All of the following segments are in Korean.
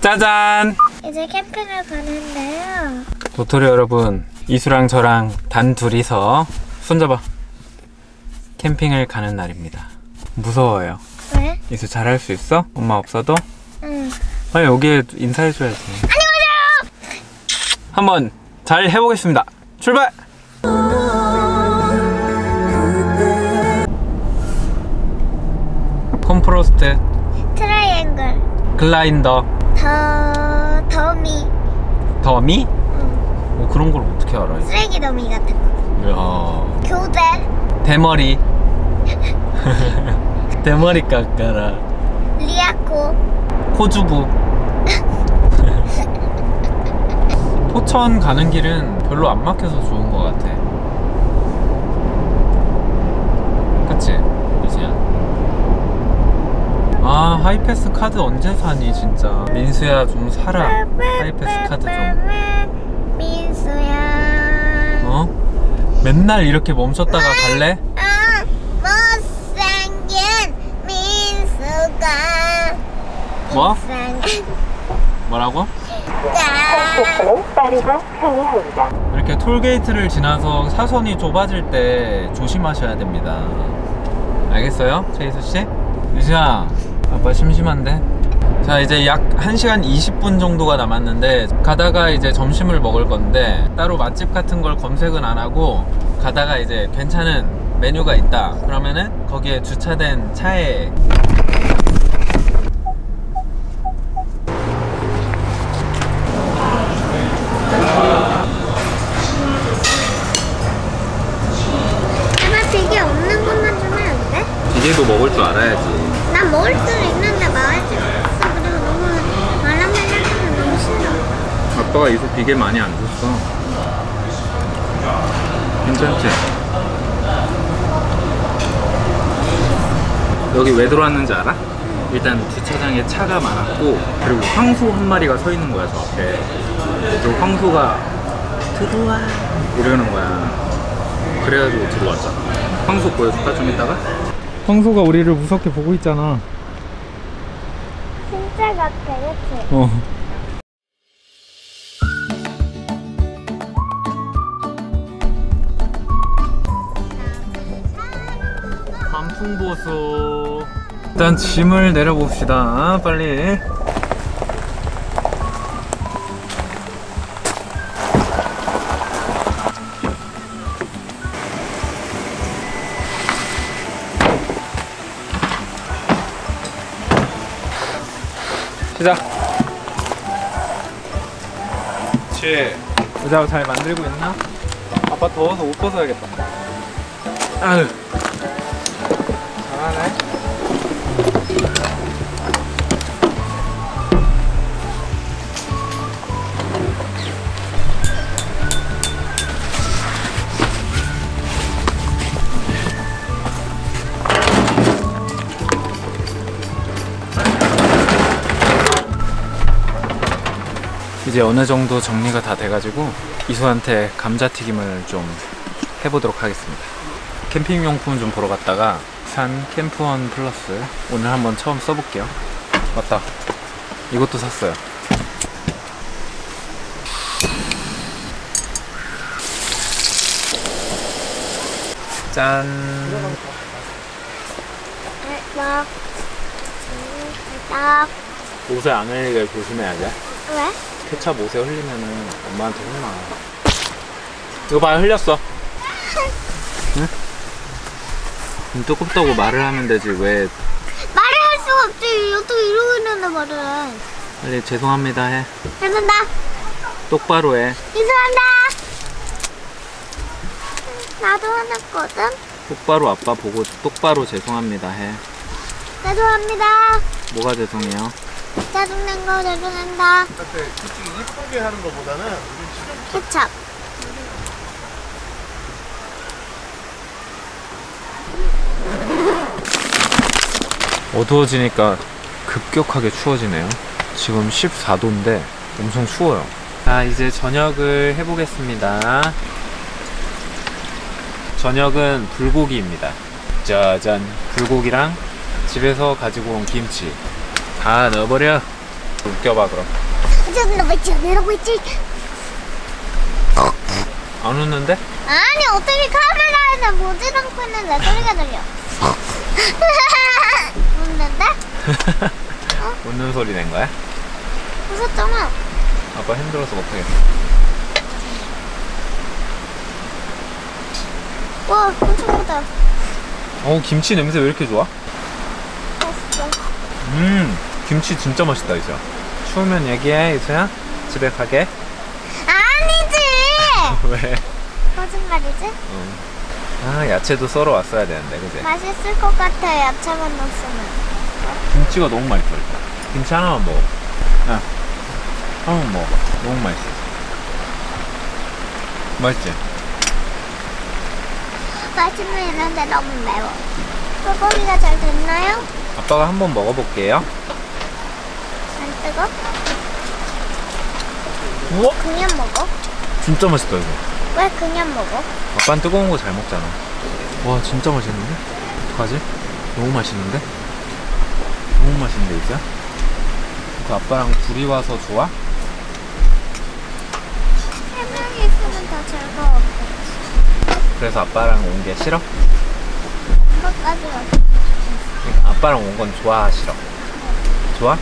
짜잔! 이제 캠핑을 가는데요. 도토리 여러분, 이수랑 저랑 단 둘이서 손잡아 캠핑을 가는 날입니다. 무서워요. 왜? 이수 잘할 수 있어? 엄마 없어도? 응. 빨리 여기에 인사해줘야지. 안녕하세요! 한번 잘 해보겠습니다. 출발! 컴프로스트 트라이앵글 글라인더 더미 더미? 뭐 그런 걸 어떻게 알아? 쓰레기 더미 같은 거. 이야. 교대 대머리 대머리 깎아라. 리아코 코주부. 포천 가는 길은 별로 안 막혀서 좋은 것 같아. 그치? 이지야? 아, 하이패스 카드 언제 사니 진짜. 민수야 좀 사라. 하이패스 카드 좀. 민수야. 어? 맨날 이렇게 멈췄다가 갈래? 못생긴 민수가. 뭐? 뭐라고? 빠르고 편리합니다. 이렇게 톨게이트를 지나서 사선이 좁아질 때 조심하셔야 됩니다. 알겠어요? 최희수씨? 유수야, 아빠 심심한데? 자, 이제 약 1시간 20분 정도가 남았는데 가다가 이제 점심을 먹을 건데 따로 맛집 같은 걸 검색은 안 하고 가다가 이제 괜찮은 메뉴가 있다 그러면은 거기에 주차된 차에 되게 없는 것만 주면 안 돼? 비계도 먹을 줄 알아야지. 난 먹을 수는 있는데 말할 줄 없어. 그리고 너무 말하면 하면 너무 싫어. 아빠가 이소 비계 많이 안 줬어. 괜찮지? 여기 왜 들어왔는지 알아? 일단 주차장에 차가 많았고 그리고 황소 한 마리가 서 있는 거야 저 앞에. 그리고 황소가 들어와 이러는 거야. 그래가지고 들어왔잖아. 황소 보여줄까 좀 이따가? 황소가 우리를 무섭게 보고 있잖아. 진짜 같아, 그치? 어. 단풍보수. 일단 짐을 내려봅시다. 빨리. 시작. 그렇지. 의자 잘 만들고 있나? 아빠 더워서 옷 벗어야겠다. 아유. 잘하네. 이제 어느 정도 정리가 다 돼가지고 이수한테 감자튀김을 좀 해보도록 하겠습니다. 캠핑용품 좀 보러 갔다가 산 캠프원 플러스 오늘 한번 처음 써볼게요. 맞다, 이것도 샀어요. 짠. 딱. 옷에 안 흘리게 조심해야 돼. 왜? 케찹 옷에 흘리면은 엄마한테 혼나. 이거 봐요, 흘렸어. 응? 뜨겁다고 말을 하면 되지 왜. 말을 할 수가 없지. 어떻게 이러고 있는데 말을 해. 빨리 죄송합니다 해. 죄송합니다. 똑바로 해. 죄송합니다. 나도 화났거든. 똑바로 아빠 보고 똑바로 죄송합니다 해. 죄송합니다. 뭐가 죄송해요? 짜증난 거 죄송합니다. 솔직히 이쁘게 하는 것보다는 케찹. 어두워지니까 급격하게 추워지네요. 지금 14도인데 엄청 추워요. 자, 이제 저녁을 해보겠습니다. 저녁은 불고기입니다. 짜잔, 불고기랑 집에서 가지고 온 김치 다 넣어버려. 웃겨봐 그럼. 저기로 있지, 내려고 있지. 안 웃는데? 아니, 어떻게 카메라에서 보지도 않고 있는데 소리가 들려. 웃는데? 웃는 소리 낸 거야? 웃었잖아. 아빠 힘들어서 못하겠어. 와, 엄청 크다. 김치 냄새 왜 이렇게 좋아? 맛있어. 김치 진짜 맛있다 이수야. 추우면 얘기해 이수야. 집에 가게. 아니지. 왜? 거짓말이지? 아 야채도 썰어 왔어야 되는데 그지? 맛있을 것 같아, 야채만 넣었으면. 김치가 너무 맛있어 일단. 김치 하나만 먹어. 야 하나만 먹어봐. 너무 맛있어. 맛있지? 맛있는 이런데 너무 매워. 불고기가 잘 됐나요? 아빠가 한번 먹어볼게요. 안 뜨거? 우와 그냥 먹어? 진짜 맛있다 이거. 왜 그냥 먹어? 아빠는 뜨거운 거 잘 먹잖아. 와 진짜 맛있는데? 어떡하지? 너무 맛있는데? 너무 맛있는데 이제? 그 아빠랑 둘이 와서 좋아? 3명이 있으면 더 즐거웠겠지. 그래서 아빠랑 온 게 싫어? 그것까지 왔어. 그러니까 아빠랑 온 건 좋아 싫어? 좋아?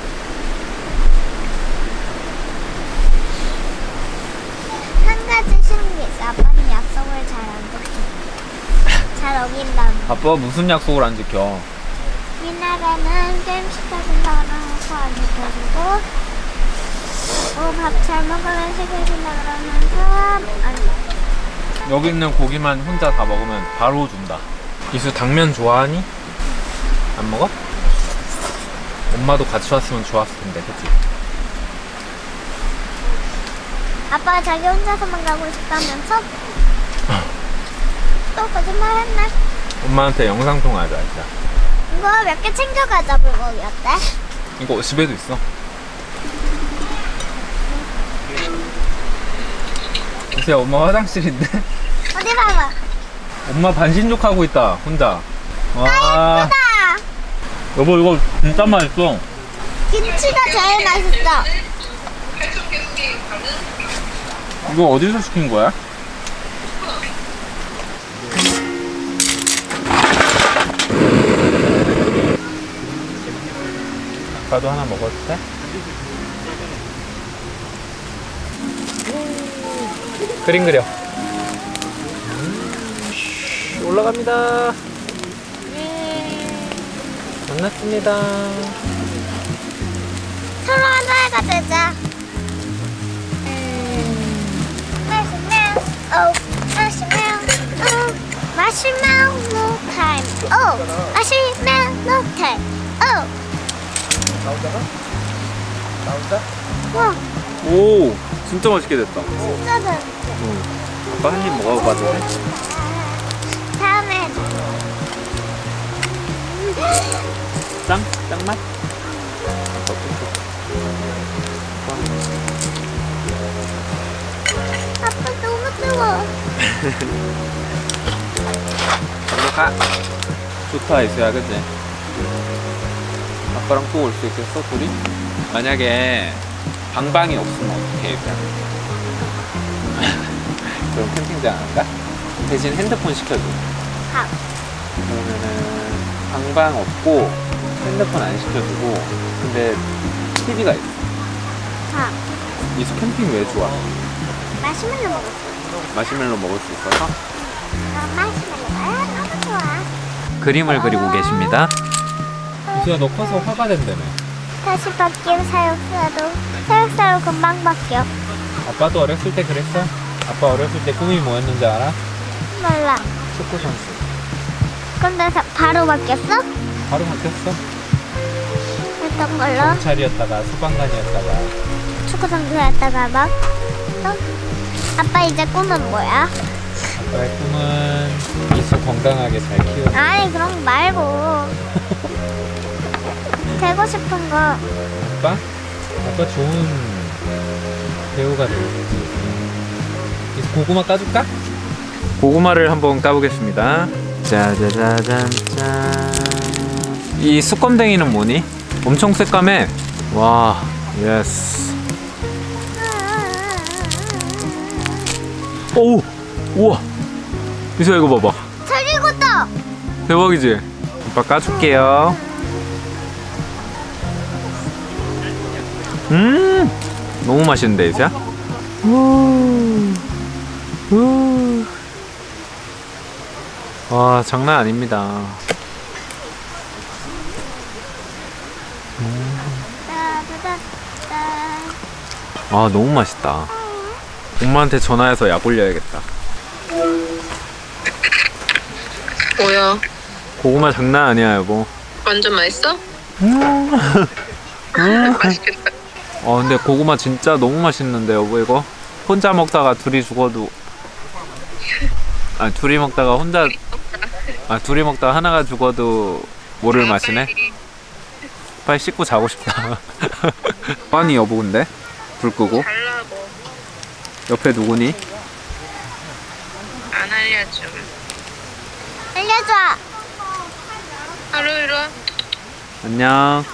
한 가지 신기 있어. 아빠는 약속을 잘 안 지켜. 잘 어긴다는. 아빠가 무슨 약속을 안 지켜? 옛날에는 게임 시켜준다고 해서 안 지켜주고, 밥 잘 먹으면 시켜준다 그러면서 안 돼. 여기 있는 고기만 혼자 다 먹으면 바로 준다. 이수 당면 좋아하니? 안 먹어? 엄마도 같이 왔으면 좋았을 텐데 그치? 아빠가 자기 혼자서만 가고 싶다면서? 또 거짓말했네. 엄마한테 영상통화하자 진짜. 이거 몇 개 챙겨가자. 불고기 어때? 이거 집에도 있어. 이수야 엄마 화장실인데? 어디 봐봐. 엄마 반신욕하고 있다 혼자. 와 예쁘다. 여보 이거 진짜 맛있어. 김치가 제일 맛있어. 이거 어디서 시킨 거야? 아빠도 하나 먹어도 돼? 그림 그려. 올라갑니다. 만났습니다. 서로 하나가 되자. 마시멜로 타임. 마시멜로 타임. 나오다가? 나온다? 와, 오 진짜 맛있게 됐다. 진짜 잘. 아빠 한 입 먹어봐도 돼? 다음에 짱맛? 아빠 너무 뜨거워. 가. 좋다 이수야 그치? 아빠랑 또 올 수 있겠어 둘이? 만약에 방방이 없으면 어떡해 이수야? 그럼 캠핑장 안 가? 대신 핸드폰 시켜줘. 밥. 그러면은 방방 없고 핸드폰 안 시켜주고 근데 TV가 있어. 밥. 이수 캠핑 왜 좋아? 마시멜로 먹었어. 마시멜로 먹을 수 있어서? 마시멜로가 너무 좋아. 그림을 그리고 계십니다. 이수야 너 커서 화가 된다며. 다시 바뀐 사육사도 사육사로 금방 바뀌어. 아빠도 어렸을 때 그랬어? 아빠 어렸을 때 꿈이 뭐였는지 알아? 몰라. 축구 선수. 근데 바로 바뀌었어? 바로 바뀌었어. 어떤 걸로? 경찰이었다가 소방관이었다가. 축구 선수였다가 막. 아빠 이제 꿈은 뭐야? 아빠의 꿈은 이수 건강하게 잘 키우는. 아니 그런 거 말고 되고 싶은 거. 아빠? 아빠 좋은 배우가 되고 싶지. 이수 고구마 까줄까? 고구마를 한번 까보겠습니다. 짜자자잔 짠. 이 수검댕이는 뭐니? 엄청 새까매. 와 예스. 오! 우와! 이수야 이거 봐봐. 잘 익었다. 대박이지? 오빠 까줄게요. 너무 맛있는데 이수야? 와 장난 아닙니다. 아 너무 맛있다. 엄마한테 전화해서 약 올려야겠다. 뭐야? 고구마 장난 아니야 여보. 완전 맛있어? 맛있겠다. 근데 고구마 진짜 너무 맛있는데 여보 이거? 혼자 먹다가 둘이 죽어도 둘이 먹다가 혼자 둘이 먹다가 하나가 죽어도 모를 맛이네. 빨리 씻고 자고 싶다. 아니 여보 근데? 불 끄고? 달라고. 옆에 누구니? 안 알려줘. 알려줘. 하루 이리 와. 안녕.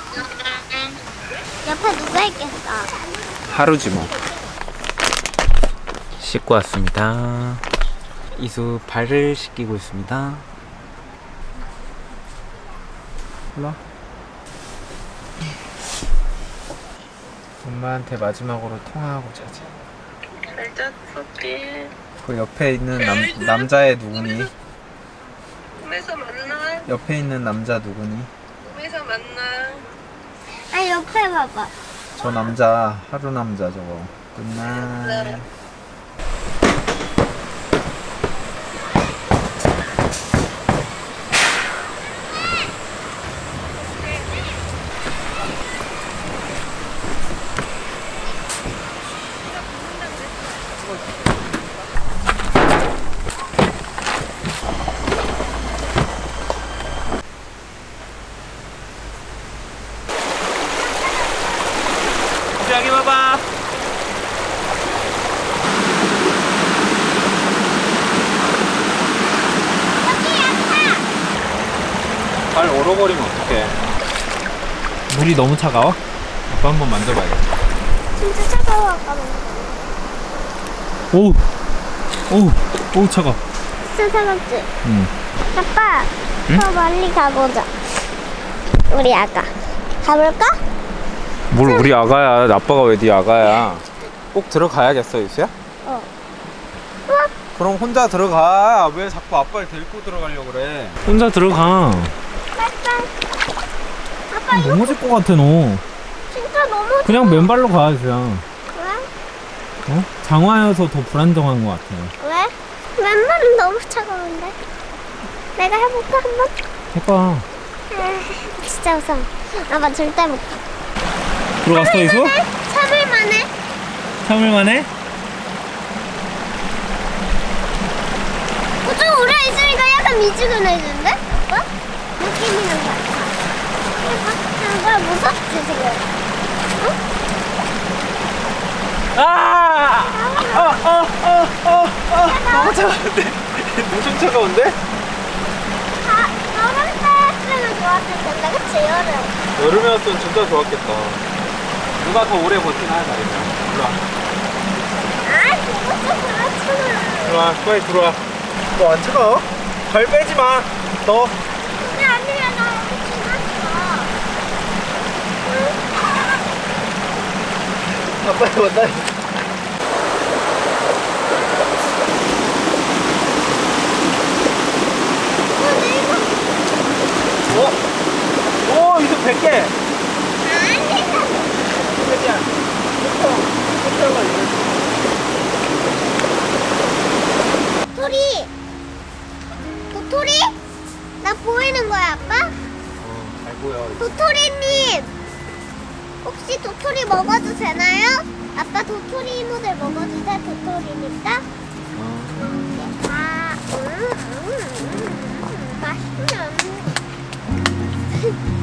옆에 누가 있겠어? 하루지 뭐. 씻고 왔습니다. 이수 발을 씻기고 있습니다. 일로와. 엄마한테 마지막으로 통화하고 자자. 잘 잤어, 그 옆에 있는 남자애 누구니? 꿈에서 만나. 옆에 있는 남자 누구니? 꿈에서 만나. 아 옆에 봐봐. 저 남자 하루 남자 저거. 끝나. 여기 봐봐. 발 얼어버리면 어떡해. 물이 너무 차가워? 아빠 한번 만져봐야겠다. 진짜 차가워 아까 오우 오우 차가. 진짜 차갑지? 응. 아빠 응? 더 멀리 가보자. 우리 아까 가볼까? 뭘 우리 아가야. 아빠가 왜 네 아가야. 꼭 들어가야겠어 이수야? 어. 그럼 혼자 들어가. 왜 자꾸 아빠를 데리고 들어가려고 그래. 혼자 들어가. 빨빨. 아빠 이거 넘어질 것 같아 너. 진짜 너무 그냥 맨발로 가 이수야. 왜? 어? 장화여서 더 불안정한 것 같아. 왜? 맨발은 너무 차가운데. 내가 해볼까 한번? 해봐. 진짜 무서워. 아빠 절대 못. 들어갔어 이수? 3일 만에. 3일 만에? 좀 오래 있으니까 약간 미지근해지는데? 아빠? 느낌이 난 거 같아. 아빠 무섭지 지금? 너무 차가운데? 엄청 차가운데? 여름 때 했으면 좋았을 텐데, 그치? 여름. 여름이었으면 진짜 좋았겠다. 누가 더 오래 버티나 하자 이제. 일로와. 그거 좀 그렇잖아. 들어와 빨리 들어와. 너 안 차가워? 발 빼지 마. 더. 근데 아니야, 나 여기 지났어. 빨리 왔다. 오 이거 100개. 도토리! 도토리? 나 보이는 거야, 아빠? 잘 보여. 도토리님! 혹시 도토리 먹어도 되나요? 아빠 도토리 이모들 먹어도 돼? 도토리니까? 맛있냐?